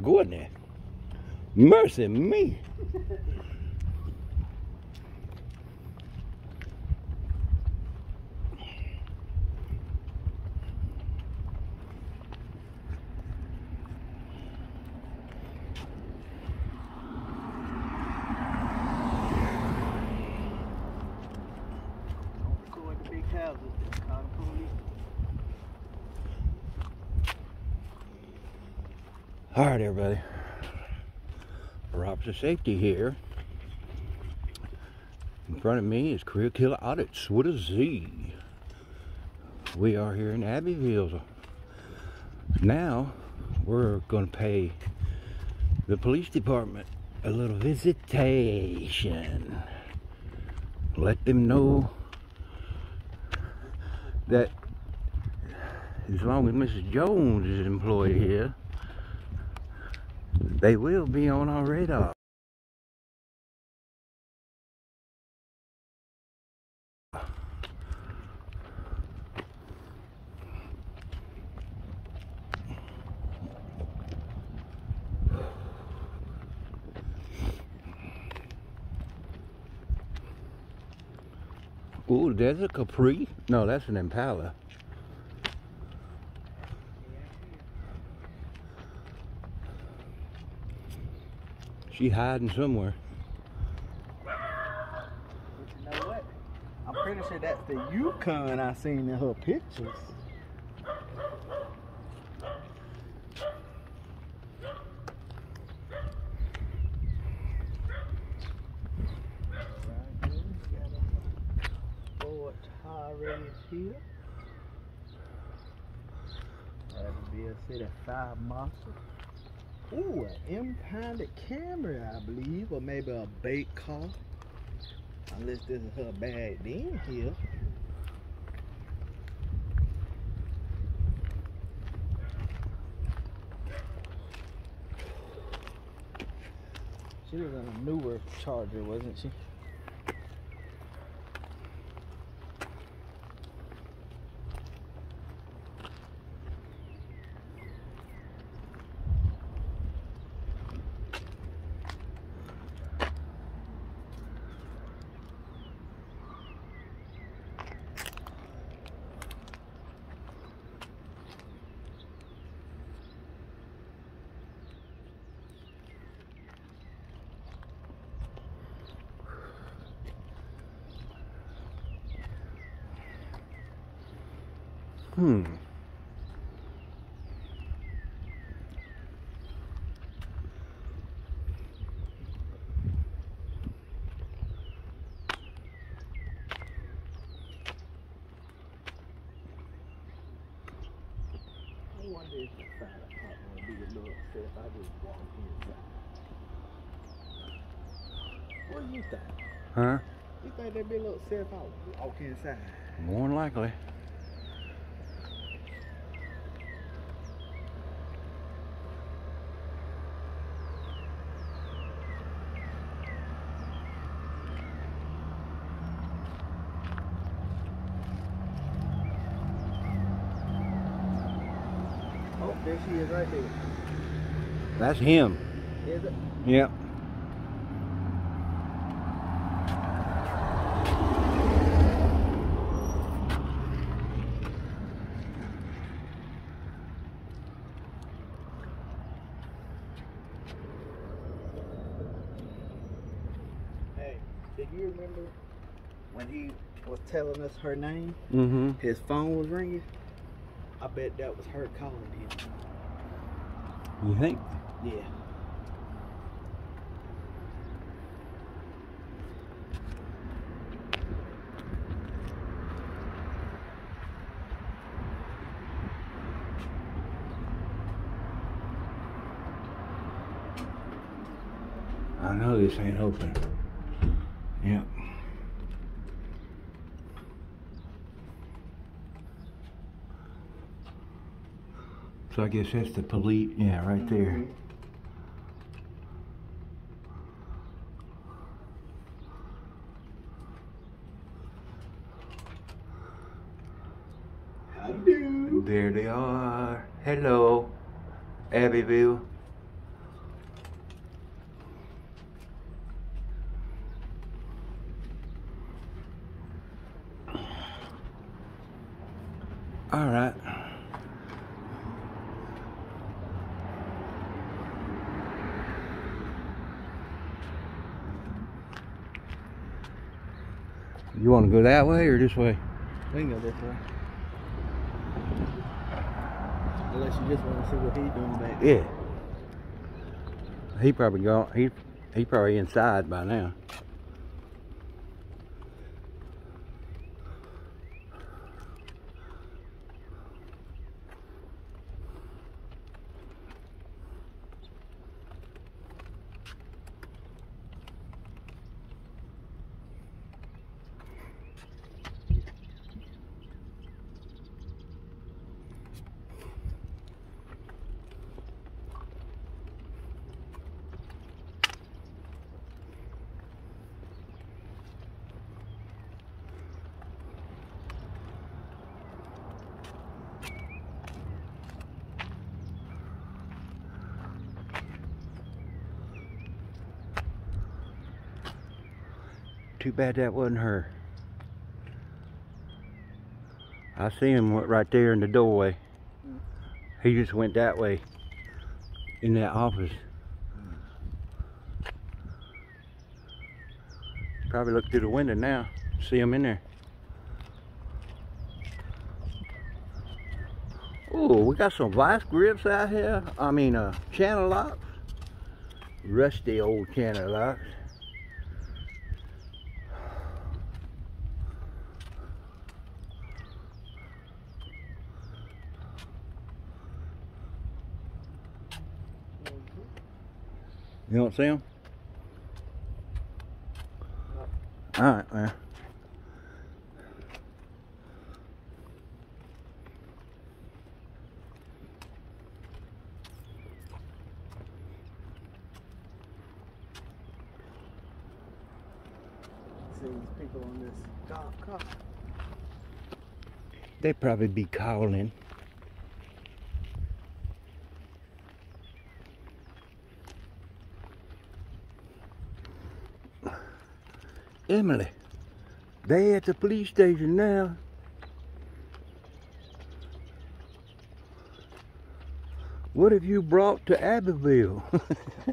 Goodness. Mercy me. All right, everybody. For Officer Safety here. In front of me is Career Killer Audits with a Z. We are here in Abbeville. Now, we're going to pay the police department a little visitation. Let them know that as long as Mrs. Jones is employed here, they will be on our radar. Ooh, there's a Capri. No, that's an Impala. She hiding somewhere. You know what? I'm pretty sure that's the Yukon I seen in her pictures. Ford Taurus here. That'll be a City 5 Monster. Ooh, an impounded Camry, I believe, or maybe a bait car. Unless this is her bag in here. She was in a newer Charger, wasn't she? Hmm. I wonder if the fire department would be a little upset if I just walk inside. What do you think? Huh? You think they'd be a little upset if I walk inside? More than likely. Oh, there she is right there. That's him. Is it? Yep. Hey, did you remember when he was telling us her name? Mm-hmm. His phone was ringing. I bet that was her calling him. You think? Yeah. I know this ain't open. Yep. So I guess that's the police. Yeah, right there. How you do? There they are. Hello, Abbeville. All right. You want to go that way or this way? We can go this way. Unless you just want to see what he's doing back there. Yeah. He probably gone. He probably inside by now. Too bad that wasn't her. I see him right there in the doorway. He just went that way in that office. Probably look through the window now. See him in there. Oh, we got some vice grips out here. I mean, channel locks. Rusty old channel locks. You don't see them? No. Alright, man. See these people on this golf cart. They probably be calling. Emily, they at the police station now. What have you brought to Abbeville?